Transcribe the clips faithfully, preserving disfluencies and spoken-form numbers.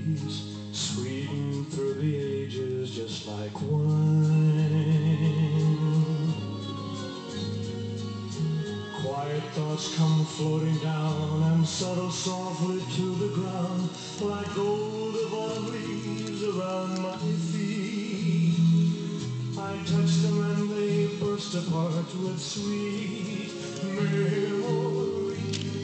sweetened through the ages just like wine. Quiet thoughts come floating down and settle softly to the ground like gold of autumn leaves around my feet. I touch them and they burst apart with sweet memories.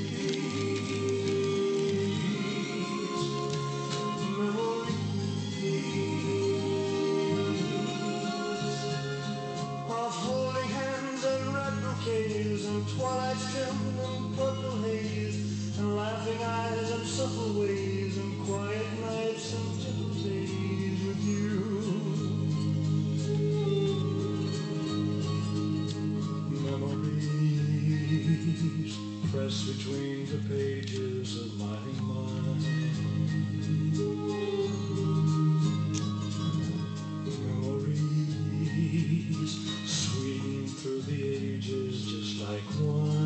Of holding hands and red bouquets and twilight trim and purple haze and laughing eyes and supple ways and quiet nights and gentle days with you. Memories pressed between the pages of my mind. Memories sweetened through the ages just like wine.